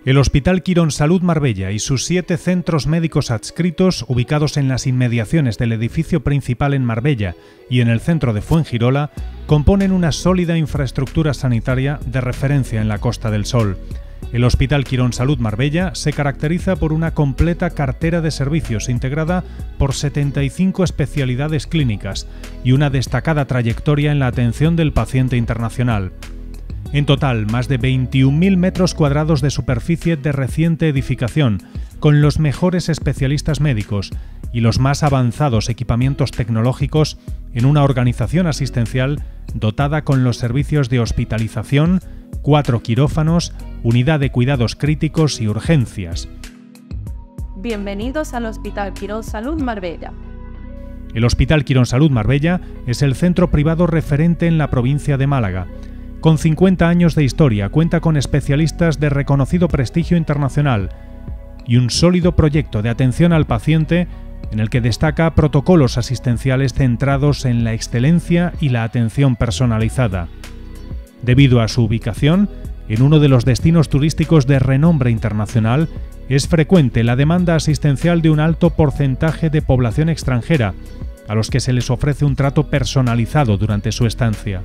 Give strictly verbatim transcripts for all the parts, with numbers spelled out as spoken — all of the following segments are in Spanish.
El Hospital Quirónsalud Marbella y sus siete centros médicos adscritos, ubicados en las inmediaciones del edificio principal en Marbella y en el centro de Fuengirola, componen una sólida infraestructura sanitaria de referencia en la Costa del Sol. El Hospital Quirónsalud Marbella se caracteriza por una completa cartera de servicios integrada por setenta y cinco especialidades clínicas y una destacada trayectoria en la atención del paciente internacional. En total, más de veintiún mil metros cuadrados de superficie de reciente edificación, con los mejores especialistas médicos y los más avanzados equipamientos tecnológicos en una organización asistencial dotada con los servicios de hospitalización, cuatro quirófanos, unidad de cuidados críticos y urgencias. Bienvenidos al Hospital Quirónsalud Marbella. El Hospital Quirónsalud Marbella es el centro privado referente en la provincia de Málaga. Con cincuenta años de historia, cuenta con especialistas de reconocido prestigio internacional y un sólido proyecto de atención al paciente en el que destaca protocolos asistenciales centrados en la excelencia y la atención personalizada. Debido a su ubicación, en uno de los destinos turísticos de renombre internacional, es frecuente la demanda asistencial de un alto porcentaje de población extranjera, a los que se les ofrece un trato personalizado durante su estancia.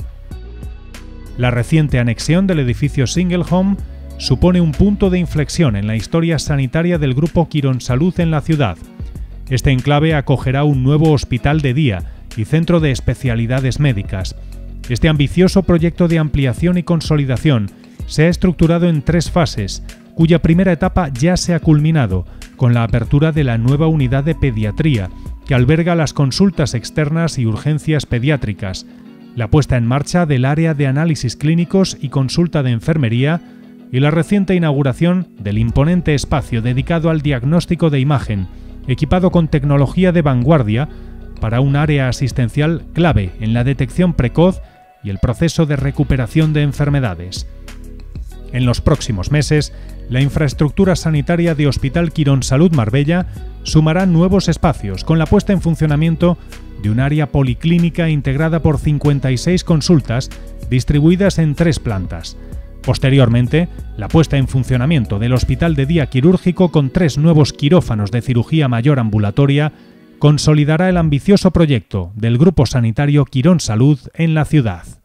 La reciente anexión del edificio Single Home supone un punto de inflexión en la historia sanitaria del Grupo Quirónsalud en la ciudad. Este enclave acogerá un nuevo hospital de día y centro de especialidades médicas. Este ambicioso proyecto de ampliación y consolidación se ha estructurado en tres fases, cuya primera etapa ya se ha culminado, con la apertura de la nueva unidad de pediatría, que alberga las consultas externas y urgencias pediátricas, la puesta en marcha del área de análisis clínicos y consulta de enfermería y la reciente inauguración del imponente espacio dedicado al diagnóstico de imagen, equipado con tecnología de vanguardia para un área asistencial clave en la detección precoz y el proceso de recuperación de enfermedades. En los próximos meses, la infraestructura sanitaria de Hospital Quirónsalud Marbella sumará nuevos espacios con la puesta en funcionamiento de un área policlínica integrada por cincuenta y seis consultas distribuidas en tres plantas. Posteriormente, la puesta en funcionamiento del Hospital de Día Quirúrgico con tres nuevos quirófanos de cirugía mayor ambulatoria consolidará el ambicioso proyecto del Grupo Sanitario Quirónsalud en la ciudad.